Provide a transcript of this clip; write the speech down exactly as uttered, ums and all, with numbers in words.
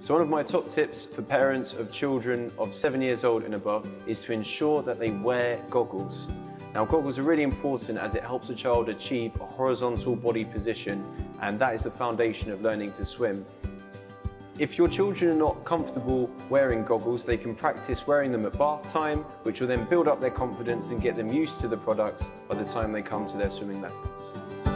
So one of my top tips for parents of children of seven years old and above is to ensure that they wear goggles. Now, goggles are really important as it helps a child achieve a horizontal body position, and that is the foundation of learning to swim. If your children are not comfortable wearing goggles, they can practice wearing them at bath time, which will then build up their confidence and get them used to the products by the time they come to their swimming lessons.